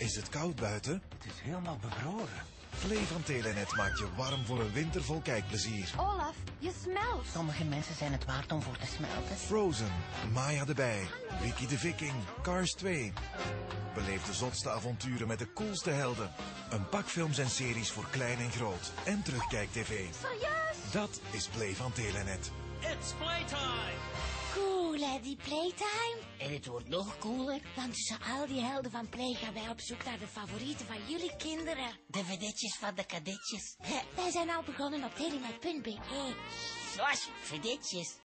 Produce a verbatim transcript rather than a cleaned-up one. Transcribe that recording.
Is het koud buiten? Het is helemaal bevroren. Play van Telenet maakt je warm voor een winter vol kijkplezier. Olaf, je smelt. Sommige mensen zijn het waard om voor te smelten. Frozen, Maya de Bij, Wiki de Viking, Cars twee. Beleef de zotste avonturen met de coolste helden. Een pak films en series voor klein en groot. En terugkijk-tv. Serieus? Dat is Play van Telenet. It's playtime! Cool, hè, die playtime? En het wordt nog cooler, want tussen al die helden van Play gaan wij op zoek naar de favorieten van jullie kinderen. De vedetjes van de kadetjes. Wij zijn al begonnen op telenet punt be. Zoals vedetjes.